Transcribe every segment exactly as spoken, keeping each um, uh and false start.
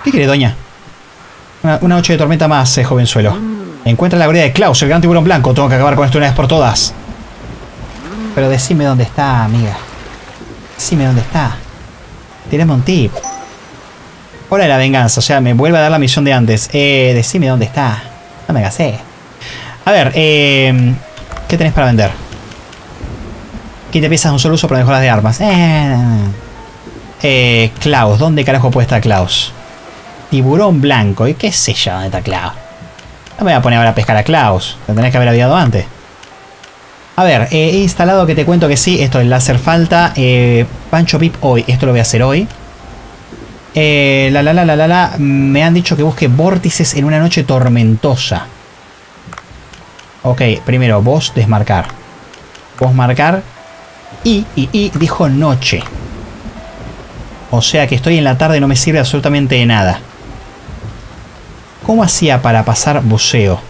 ¿Qué quiere, doña? Una, una noche de tormenta más, eh, jovenzuelo. Encuentra la guarida de Klaus, el gran tiburón blanco. Tengo que acabar con esto una vez por todas. Pero decime dónde está, amiga. Decime dónde está. Tírame un tip. Hora de la venganza, o sea, me vuelve a dar la misión de antes. Eh, decime dónde está. No me gasé. A ver, eh... ¿qué tenés para vender? quince piezas de un solo uso para mejoras de armas. Eh, eh, Klaus, ¿dónde carajo puede estar Klaus? Tiburón blanco, ¿y qué sé yo dónde está Klaus? No me voy a poner ahora a pescar a Klaus. Lo tenés que haber aviado antes. A ver, eh, he instalado que te cuento que sí. Esto es láser falta. Eh, Pancho Pip hoy. Esto lo voy a hacer hoy. Eh, la la la la la la. Me han dicho que busque vórtices en una noche tormentosa. Ok, primero vos desmarcar. Vos marcar. Y, y, y dijo noche. O sea que estoy en la tarde y no me sirve absolutamente de nada. ¿Cómo hacía para pasar buceo?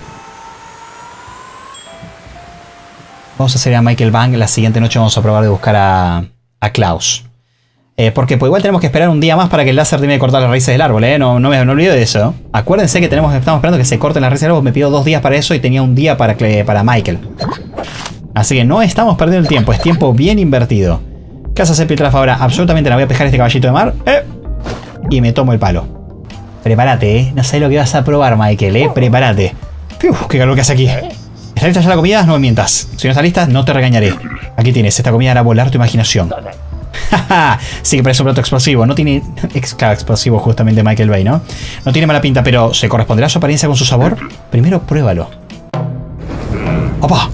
Vamos a hacer a Michael Bang. La siguiente noche vamos a probar de buscar a, a Klaus. Eh, porque pues igual tenemos que esperar un día más para que el láser termine de cortar las raíces del árbol. ¿eh? No, no me no olvido de eso. Acuérdense que tenemos, estamos esperando que se corten las raíces del árbol. Me pidió dos días para eso y tenía un día para, para Michael. Así que no estamos perdiendo el tiempo. Es tiempo bien invertido. ¿Qué vas a hacer, Piltrafa, ahora? Absolutamente no voy a pescar este caballito de mar. Eh, y me tomo el palo. Prepárate, ¿eh? No sé lo que vas a probar, Michael, ¿eh? Prepárate. Uf, qué calor que hace aquí. ¿Está lista ya la comida? No me mientas. Si no está lista, no te regañaré. Aquí tienes. Esta comida hará volar tu imaginación. Sí que parece un plato explosivo. No tiene... Claro, explosivo justamente Michael Bay, ¿no? No tiene mala pinta, pero ¿se corresponderá a su apariencia con su sabor? Primero pruébalo. ¡Opa!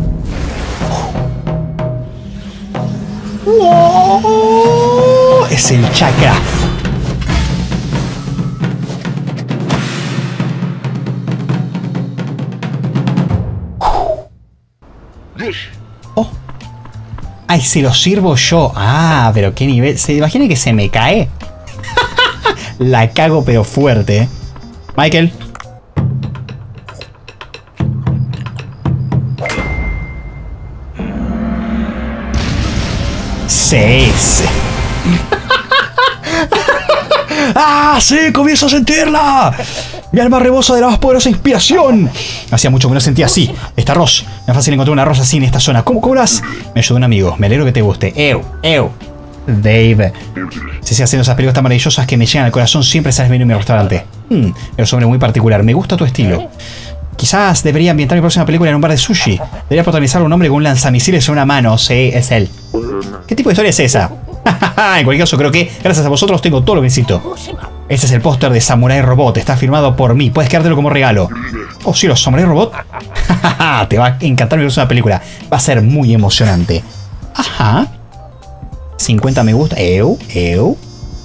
¡Wow! Es el chakra. Oh. Ay, se lo sirvo yo. Ah, pero qué nivel. ¿Se imagina que se me cae? La cago pero fuerte, ¿eh? Michael. Sí, sí. ¡Ah, sí! ¡Comienzo a sentirla! Mi alma rebosa de la más poderosa inspiración. Hacía mucho que no sentía así. Este arroz. No es fácil encontrar un arroz así en esta zona. ¿Cómo cobras? Me ayudó un amigo. Me alegro que te guste. ¡Ew! ¡Ew! Dave. Si se haciendo esas películas tan maravillosas que me llegan al corazón, siempre sales bien en mi restaurante. Hmm, eres un hombre muy particular. Me gusta tu estilo. Quizás debería ambientar mi próxima película en un bar de sushi. Debería protagonizar un hombre con un lanzamisiles en una mano. Sí, es él. ¿Qué tipo de historia es esa? En cualquier caso, creo que gracias a vosotros tengo todo lo que necesito. Este es el póster de Samurai Robot. Está firmado por mí. Puedes quedártelo como regalo. Oh, sí, los Samurai Robot. Te va a encantar mi próxima película. Va a ser muy emocionante. Ajá. cincuenta me gusta. Eu, eu.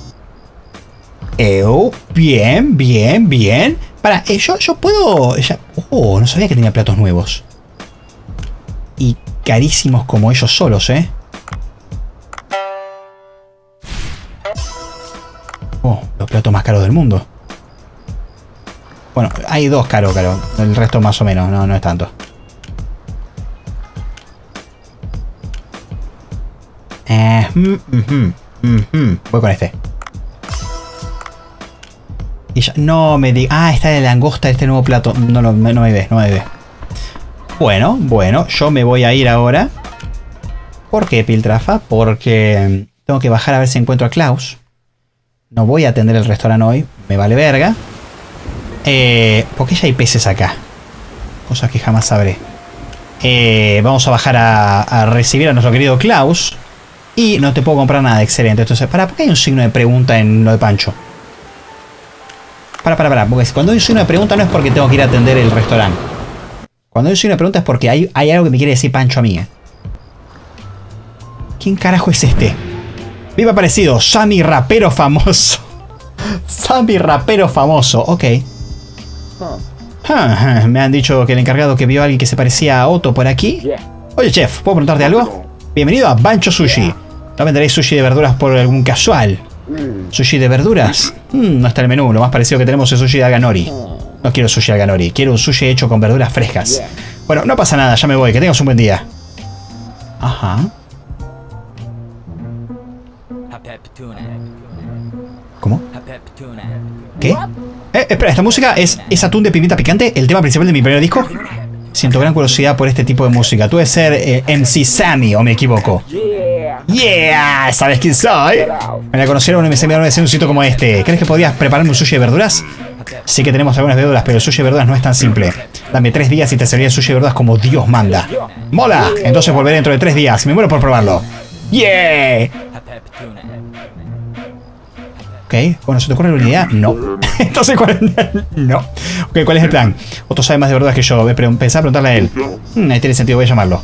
Eu. Bien, bien, bien. Para, eh, yo, yo puedo... Ya, oh, no sabía que tenía platos nuevos. Y carísimos como ellos solos, ¿eh? Oh, los platos más caros del mundo. Bueno, hay dos caros, caros. El resto más o menos, no, no es tanto. Eh, mm, mm, mm, mm. Voy con este. Y ya, no me diga. Ah, está de langosta este nuevo plato. No, no, no me ve, no me ve. Bueno, bueno, yo me voy a ir ahora. ¿Por qué, Piltrafa? Porque tengo que bajar a ver si encuentro a Klaus. No voy a atender el restaurante hoy. Me vale verga. Eh, ¿Por qué ya hay peces acá? Cosas que jamás sabré. Eh, vamos a bajar a, a recibir a nuestro querido Klaus. Y no te puedo comprar nada. Excelente. Entonces, para, ¿por qué hay un signo de pregunta en lo de Pancho? Para, para, para. Porque cuando hay un signo de pregunta no es porque tengo que ir a atender el restaurante. Cuando hay un signo de pregunta es porque hay, hay algo que me quiere decir Pancho a mí. ¿eh? ¿Quién carajo es este? Viva parecido. Sammy rapero famoso. Sammy rapero famoso. Ok. Ah, me han dicho que el encargado que vio a alguien que se parecía a Otto por aquí. Oye, chef, ¿puedo preguntarte algo? Bienvenido a Bancho Sushi. ¿No venderéis sushi de verduras por algún casual? ¿Sushi de verduras? Mm, no está en el menú. Lo más parecido que tenemos es sushi de alganori. No quiero sushi de alganori. Quiero un sushi hecho con verduras frescas. Bueno, no pasa nada. Ya me voy. Que tengas un buen día. Ajá. ¿Cómo? ¿Qué? Eh, espera, ¿esta música es, es atún de pimienta picante? ¿El tema principal de mi primer disco? Siento gran curiosidad por este tipo de música. ¿Tú debes ser eh, M C Sammy o me equivoco? Yeah, ¿sabes quién soy? Me la conocieron y me se me dieron un sitio como este. ¿Crees que podías prepararme un sushi de verduras? Sí que tenemos algunas verduras, pero el sushi de verduras no es tan simple. Dame tres días y te serviré el sushi de verduras como Dios manda. ¡Mola! Entonces volveré dentro de tres días. Me muero por probarlo. ¡Yeah! Ok, bueno, ¿se te ocurre una idea? No. Entonces, ¿cuál es? No. Ok, ¿cuál es el plan? Otto sabe más de verduras que yo. Pensá preguntarle a él. Hmm, ahí tiene sentido, voy a llamarlo.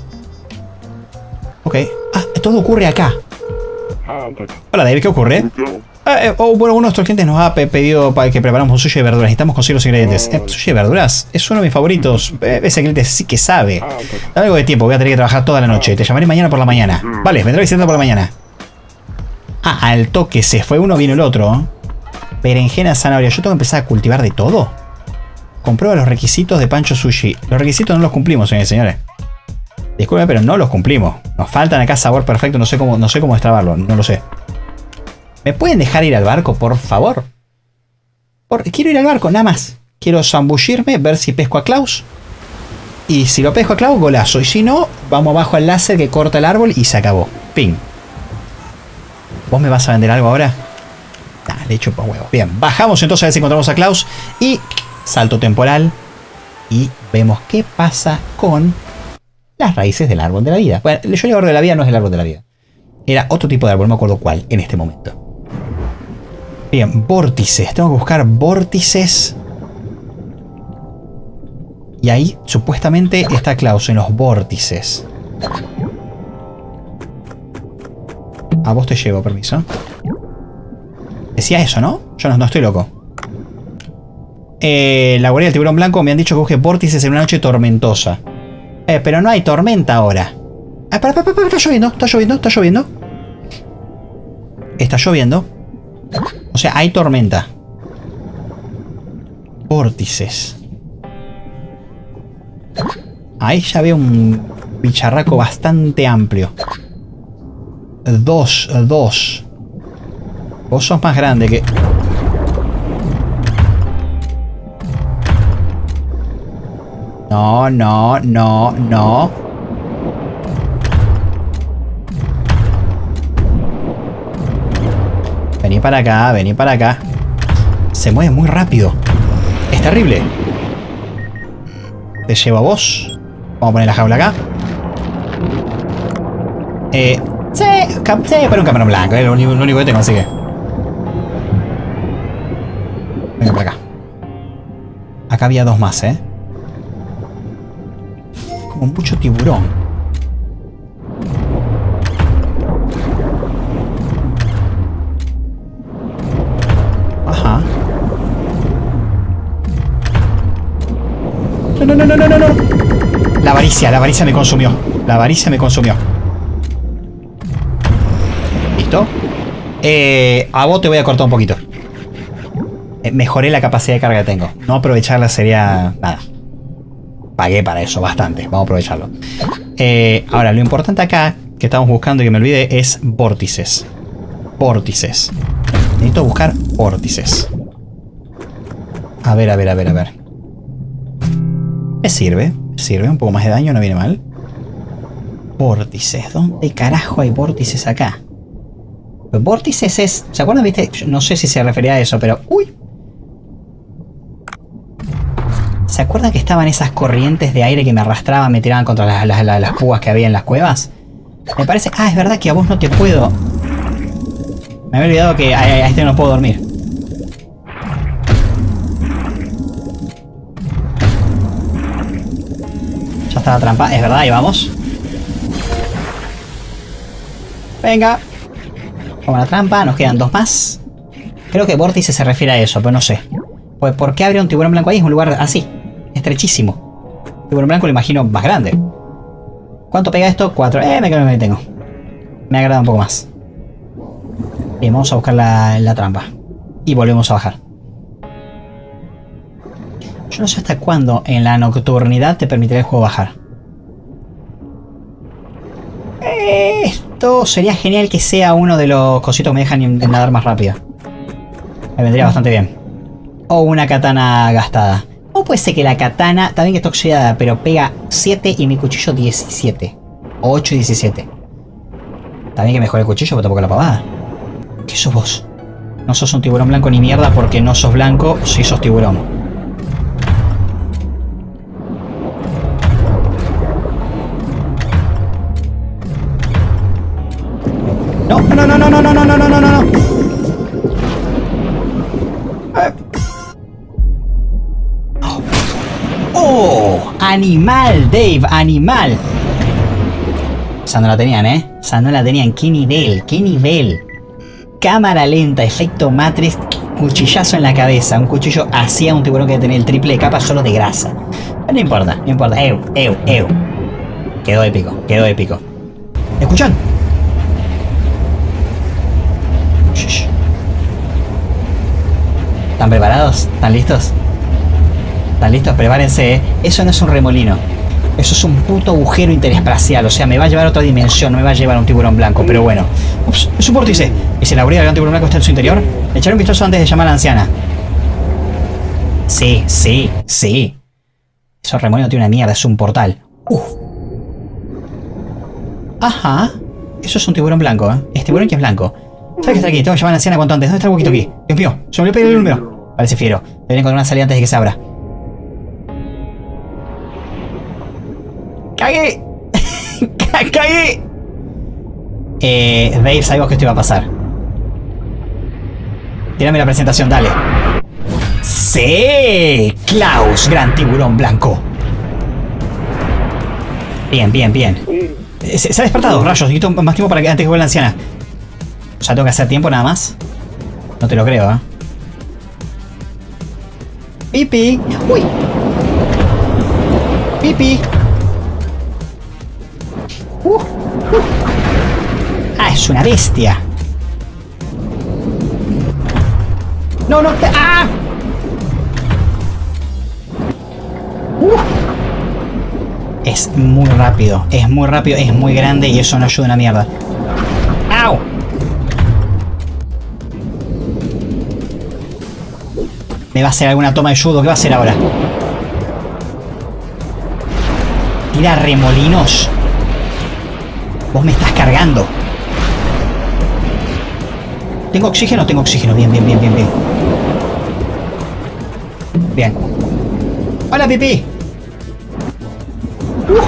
Ok. Ah, todo ocurre acá. Hola, David, ¿qué ocurre? Ah, eh, oh, bueno, uno de nuestros clientes nos ha pe pedido para que preparamos un sushi de verduras. Necesitamos conseguir los ingredientes. Eh, ¿Sushi de verduras? Es uno de mis favoritos. Eh, ese cliente sí que sabe. Dame algo de tiempo, voy a tener que trabajar toda la noche. Te llamaré mañana por la mañana. Vale, vendré visitando por la mañana. Ah, al toque se fue uno, vino el otro. Berenjena, zanahoria. ¿Yo tengo que empezar a cultivar de todo? Comprueba los requisitos de Pancho Sushi. Los requisitos no los cumplimos, señores y señores. Disculpen, pero no los cumplimos. Nos faltan acá sabor perfecto. No sé cómo, no sé cómo destrabarlo. No lo sé. ¿Me pueden dejar ir al barco, por favor? Por, quiero ir al barco, nada más. Quiero zambullirme, ver si pesco a Klaus. Y si lo pesco a Klaus, golazo. Y si no, vamos abajo al láser que corta el árbol y se acabó. Ping. ¿Vos me vas a vender algo ahora? Nah, le echo por huevo. Bien, bajamos entonces a ver si encontramos a Klaus. Y salto temporal. Y vemos qué pasa con las raíces del árbol de la vida. Bueno, yo el árbol de la vida no es el árbol de la vida. Era otro tipo de árbol, no me acuerdo cuál en este momento. Bien, vórtices. Tengo que buscar vórtices. Y ahí, supuestamente, está Klaus en los vórtices. A vos te llevo, permiso. Decía eso, ¿no? Yo no, no estoy loco. Eh, la guardia del tiburón blanco me han dicho que busque vórtices en una noche tormentosa. Eh, pero no hay tormenta ahora. Ah, para, para, para, está lloviendo, está lloviendo, está lloviendo. Está lloviendo. O sea, hay tormenta. Vórtices. Ahí ya veo un bicharraco bastante amplio. Dos, dos. Vos sos más grande que... No, no, no, no. Vení para acá, vení para acá. Se mueve muy rápido. Es terrible. Te llevo a vos. Vamos a poner la jaula acá. Eh... Sí, sí, para un camarón blanco, es lo único, lo único que tengo, así que... Venga para acá. Acá había dos más, ¿eh? Como mucho tiburón. Ajá. No, no, no, no, no, no. La avaricia, la avaricia me consumió. La avaricia me consumió. ¿Listo? Eh, a vos te voy a cortar un poquito. Eh, mejoré la capacidad de carga que tengo. No aprovecharla sería... nada. Pagué para eso bastante. Vamos a aprovecharlo. Eh, ahora, lo importante acá que estamos buscando y que me olvide es vórtices. Vórtices. Necesito buscar vórtices. A ver, a ver, a ver, a ver. Me sirve. Me sirve. Un poco más de daño, no viene mal. Vórtices. ¿Dónde carajo hay vórtices acá? Pues vórtices es... ¿Se acuerdan? ¿Viste? Yo no sé si se refería a eso, pero... ¡Uy! ¿Se acuerdan que estaban esas corrientes de aire que me arrastraban, me tiraban contra las, las, las, las púas que había en las cuevas? Me parece... Ah, es verdad que a vos no te puedo... Me había olvidado que a, a este no puedo dormir. Ya está la trampa. Es verdad, ahí vamos. Venga. Como la trampa, nos quedan dos más. Creo que vórtice se refiere a eso, pero no sé. Pues, ¿por qué habría un tiburón blanco ahí? Es un lugar así, estrechísimo. Tiburón blanco lo imagino más grande. ¿Cuánto pega esto? Cuatro. Eh, me quedo que me tengo. Me agrada un poco más. Bien, vamos a buscar la, la trampa. Y volvemos a bajar. Yo no sé hasta cuándo en la nocturnidad te permitirá el juego bajar. Esto sería genial que sea uno de los cositos que me dejan nadar más rápido. Me vendría bastante bien. O una katana gastada. O puede ser que la katana, también que está oxidada, pero pega siete y mi cuchillo diecisiete. O ocho y diecisiete. También que mejore el cuchillo, pero tampoco la pavada. ¿Qué sos vos? No sos un tiburón blanco ni mierda porque no sos blanco, sí sos tiburón. No, no, no, no, no, no, no, no, no, no, no. Eh. ¡Oh! ¡Animal, Dave! ¡Animal! Esa no la tenían, ¿eh? Esa no la tenían. ¿Qué nivel? ¿Qué nivel? Cámara lenta, efecto Matrix, cuchillazo en la cabeza. Un cuchillo hacía un tiburón que tenía el triple de capa solo de grasa. Pero no importa, no importa. ¡Ew, ew, ew! Quedó épico, quedó épico. ¿Escuchan? ¿Están preparados? ¿Están listos? ¿Están listos? Prepárense, ¿eh? Eso no es un remolino. Eso es un puto agujero interespacial. O sea, me va a llevar a otra dimensión. No me va a llevar a un tiburón blanco. Pero bueno. Ups, es un vórtice. ¿Y si la orilla del tiburón blanco está en su interior? Le echaré un vistazo antes de llamar a la anciana. Sí, sí, sí. Eso remolino tiene una mierda. Es un portal. Uf. Ajá. Eso es un tiburón blanco, ¿eh? Es tiburón que es blanco. ¿Sabes que está aquí? Tengo que llamar a la anciana cuanto antes. ¿Dónde está el huequito aquí? Dios mío, se me olvidó pedir el número. Parece fiero. Deben encontrar una salida antes de que se abra. ¡Cagué! ¡Cagué! Eh, Dave, sabemos que esto iba a pasar. Tírame la presentación, dale. ¡Sí! Klaus, gran tiburón blanco. Bien, bien, bien. Se, se ha despertado, rayos. Necesito más tiempo para que antes que vuelva la anciana. O sea, tengo que hacer tiempo nada más. No te lo creo, ¿eh? Pipi. Uy. Pipi. Uh, uh. Ah, es una bestia. No, no. ¡Ah! Uh. Es muy rápido. Es muy rápido. Es muy grande y eso no ayuda una mierda. ¡Au! Me va a hacer alguna toma de judo. ¿Qué va a hacer ahora? Tira remolinos. Vos me estás cargando. ¿Tengo oxígeno? Tengo oxígeno. Bien, bien, bien, bien, bien. Bien. ¡Hola, Pipi! Uh.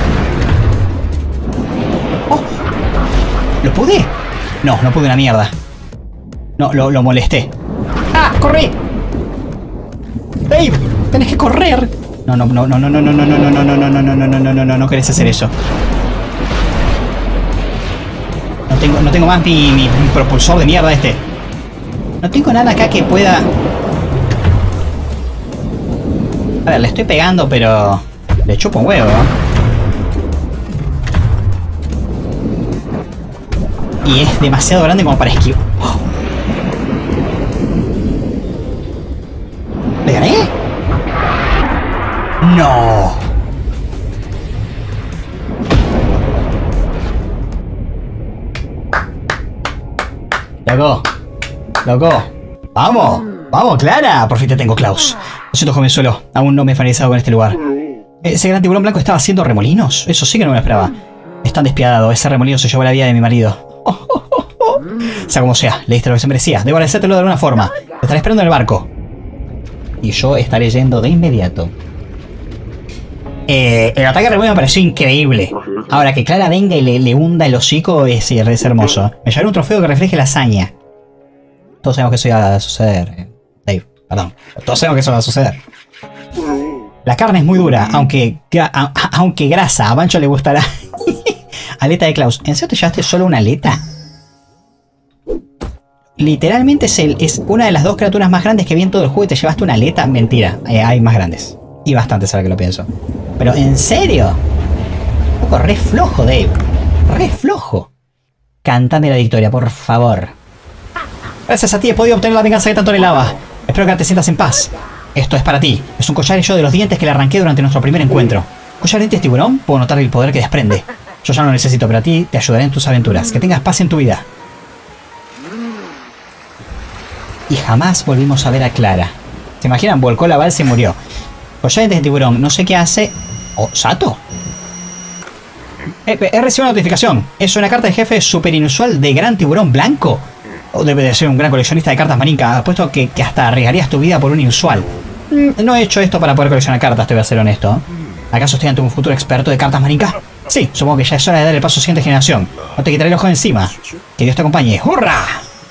Oh. ¿Lo pude? No, no pude una mierda. No, lo, lo molesté. ¡Ah! ¡Corrí! ¡Dave! ¡Tenés que correr! No, no, no, no, no, no, no, no, no, no, no, no, no, no, no, no, no, no, no, no querés hacer eso. No tengo, no tengo más mi, mi, mi propulsor de mierda este. No tengo nada acá que pueda... A ver, le estoy pegando, pero... Le chupo un huevo, ¿no? Y es demasiado grande como para esquivar. ¡Oh! ¿Le gané? ¡No! Loco, loco, vamos, vamos, Clara. Por fin te tengo, Klaus. Lo siento, jovenzuelo, aún no me he familiarizado con este lugar. Ese gran tiburón blanco estaba haciendo remolinos. Eso sí que no me lo esperaba. Es tan despiadado, ese remolino se llevó la vida de mi marido. Oh, oh, oh, oh. Sea como sea, le diste lo que se merecía. Debo agradecértelo de alguna forma. Te estaré esperando en el barco. Y yo estaré yendo de inmediato. Eh, el ataque de remolino me pareció increíble. Ahora que Clara venga y le, le hunda el hocico es, es hermoso. Me llevaré un trofeo que refleje la hazaña. Todos sabemos que eso iba a suceder. Dave, perdón. Todos sabemos que eso va a suceder. La carne es muy dura, aunque, a, aunque grasa. A Bancho le gustará. Aleta de Klaus. ¿En serio te llevaste solo una aleta? Literalmente es, el, es una de las dos criaturas más grandes que vi en todo el juego y te llevaste una aleta. Mentira, eh, hay más grandes. Y bastantes ahora que lo pienso. Pero ¿en serio? Un poco re flojo, Dave. Re flojo. Cántame la victoria, por favor. Gracias a ti he podido obtener la venganza que tanto anhelaba. Espero que te sientas en paz. Esto es para ti. Es un collar hecho de los dientes que le arranqué durante nuestro primer encuentro. ¿Collar de dientes tiburón? Puedo notar el poder que desprende. Yo ya no lo necesito, pero a ti te ayudaré en tus aventuras. Que tengas paz en tu vida. y jamás volvimos a ver a Clara. ¿Se imaginan? Volcó la balsa y murió. Collar de tiburón, no sé qué hace. ¿Oh, Sato? He, he recibido una notificación. Es una carta de jefe súper inusual de gran tiburón blanco. O debe de ser un gran coleccionista de cartas marincas. Apuesto que, que hasta arriesgarías tu vida por un inusual. Mm, no he hecho esto para poder coleccionar cartas, te voy a ser honesto. ¿Acaso estoy ante un futuro experto de cartas marincas? Sí, supongo que ya es hora de dar el paso a siguiente generación. No te quitaré el ojo de encima. Que Dios te acompañe. ¡Hurra!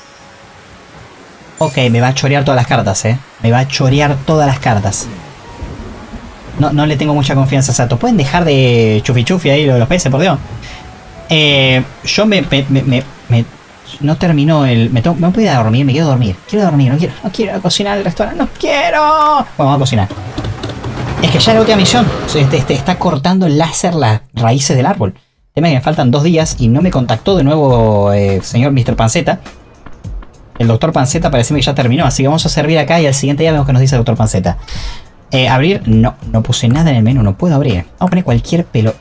Ok, me va a chorear todas las cartas, eh. Me va a chorear todas las cartas. No, no le tengo mucha confianza a Sato. ¿Pueden dejar de chufi chufi ahí lo de los peces, por Dios? Eh, yo me, me, me, me, me... No terminó el... Me, tengo, me voy a dormir, me quiero dormir. Quiero dormir, no quiero, no quiero cocinar el restaurante. ¡No quiero! Bueno, vamos a cocinar. Es que ya la última misión. Este, este, está cortando el láser las raíces del árbol. Tema que me faltan dos días y no me contactó de nuevo eh, señor mister Panceta. El doctor Panceta parece que ya terminó. Así que vamos a servir acá y al siguiente día vemos qué nos dice el doctor Panceta. Eh, abrir, no, no puse nada en el menú, no puedo abrir. Vamos a poner cualquier pelo.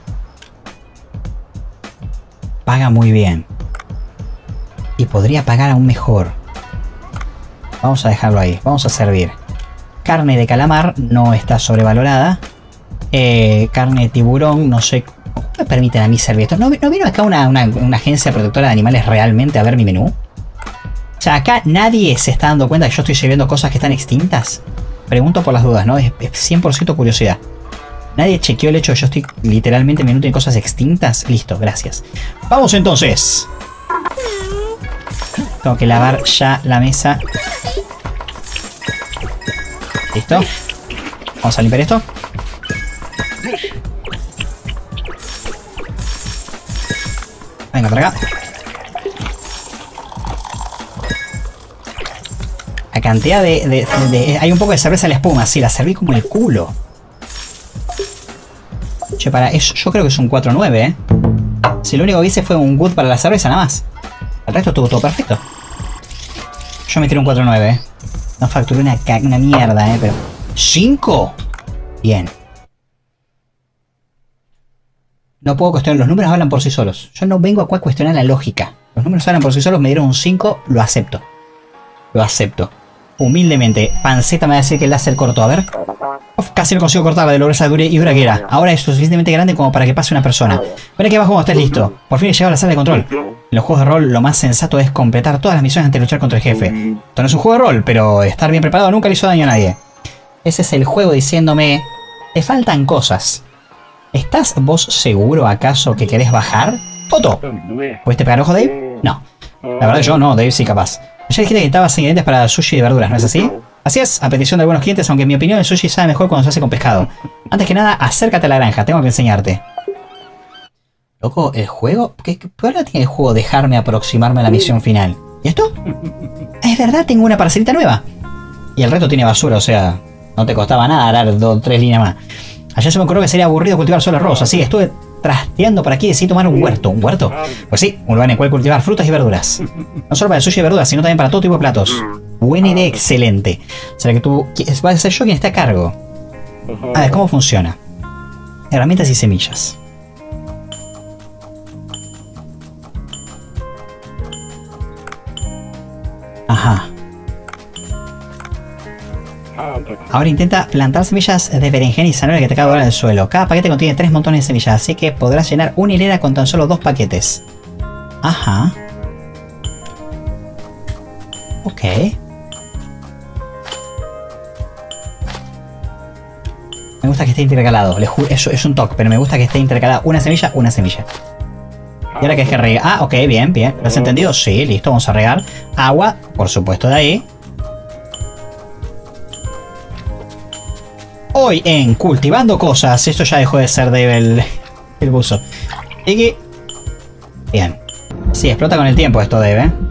Paga muy bien. Y podría pagar aún mejor. Vamos a dejarlo ahí, vamos a servir. Carne de calamar, no está sobrevalorada. Eh, carne de tiburón, no sé. ¿Cómo me permiten a mí servir esto? ¿No, ¿no vino acá una, una, una agencia protectora de animales realmente a ver mi menú? O sea, acá nadie se está dando cuenta que yo estoy sirviendo cosas que están extintas. Pregunto por las dudas, ¿no? Es, es cien por ciento curiosidad. Nadie chequeó el hecho de que yo estoy literalmente en menú de cosas extintas. Listo, gracias. Vamos entonces. Tengo que lavar ya la mesa. Listo. Vamos a limpiar esto. Venga, para acá. La cantidad de, de, de, de... Hay un poco de cerveza en la espuma. Sí, la serví como el culo. Che, para... Es, yo creo que es un cuatro nueve, ¿eh? Si lo único que hice fue un good para la cerveza, nada más. El resto estuvo todo perfecto. Yo me tiré un cuatro nueve, ¿eh? No facturé una, una mierda, ¿eh? Pero... ¿cinco? Bien. No puedo cuestionar. Los números hablan por sí solos. Yo no vengo acá a cuestionar la lógica. Los números hablan por sí solos. Me dieron un cinco. Lo acepto. Lo acepto. Humildemente. Panceta me va a decir que el láser cortó. A ver. Uf, casi no consigo cortarla de lo gruesa y dura que era. Ahora es suficientemente grande como para que pase una persona. Ven aquí abajo cuando estés listo. Por fin he llegado a la sala de control. En los juegos de rol lo más sensato es completar todas las misiones antes de luchar contra el jefe. Esto no es un juego de rol, pero estar bien preparado nunca le hizo daño a nadie. Ese es el juego diciéndome... Te faltan cosas. ¿Estás vos seguro acaso que querés bajar? ¡Foto! ¿Pudiste pegar ojo, Dave? No. La verdad yo no, Dave sí capaz. Ya dijiste que necesitabas ingredientes para sushi de verduras, ¿no es así? Así es, a petición de algunos clientes, aunque en mi opinión el sushi sabe mejor cuando se hace con pescado. Antes que nada, acércate a la granja, tengo que enseñarte. Loco, ¿el juego? ¿Qué, qué problema tiene el juego dejarme aproximarme a la misión final? ¿Y esto? Es verdad, tengo una parcelita nueva. Y el resto tiene basura, o sea, no te costaba nada dar dos o tres líneas más. Ayer se me ocurrió que sería aburrido cultivar solo arroz, así que estuve trasteando por aquí y decidí tomar un huerto. ¿Un huerto? Pues sí, un lugar en el cual cultivar frutas y verduras. No solo para el sushi y verduras, sino también para todo tipo de platos. Buena idea, excelente. O sea que tú vas a ser yo quien esté a cargo. A ver, ¿cómo funciona? Herramientas y semillas. Ajá. Ahora intenta plantar semillas de berenjena y zanahoria que te caen en el suelo. Cada paquete contiene tres montones de semillas, así que podrás llenar una hilera con tan solo dos paquetes. Ajá. Ok. Me gusta que esté intercalado. Le juro, eso es un toque, pero me gusta que esté intercalada una semilla, una semilla. Y ahora que es que regar. Ah, ok, bien, bien. ¿Lo has entendido? Sí, listo, vamos a regar. Agua, por supuesto, de ahí. Hoy en Cultivando Cosas, esto ya dejó de ser de el, el buzo. Y que... Bien. Sí, explota con el tiempo esto, Dave, ¿eh?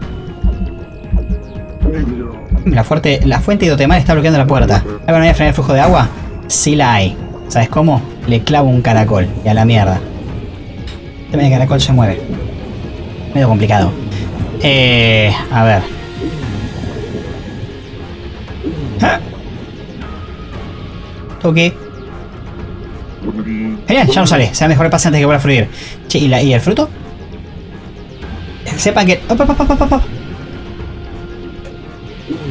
La, fuerte, la fuente hidrotermal está bloqueando la puerta. ¿Hay manera de frenar el flujo de agua? Sí la hay. ¿Sabes cómo? Le clavo un caracol. Y a la mierda. El caracol se mueve. Medio complicado. Eh... A ver. ¿Ah? Toque. Genial, ya no sale. Sea mejor el pase antes que vuelva a fluir. Che, ¿y, la, ¿y el fruto? Sepan que... Op, op, op, op, op.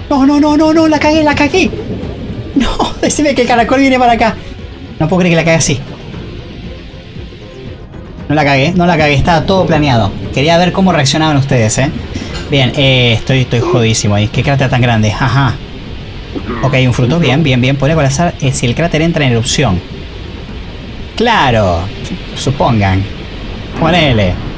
No, no, no, no, no, la cagué, la cagué. No, decime que el caracol viene para acá. No puedo creer que la cagué así. No la cagué, no la cagué, estaba todo planeado. Quería ver cómo reaccionaban ustedes, ¿eh? Bien, eh, estoy, estoy jodísimo ahí. ¿Qué cráter tan grande? Ajá. Ok, un fruto, bien, bien, bien. Podría colapsar eh, si el cráter entra en erupción. Claro, supongan. Ponele.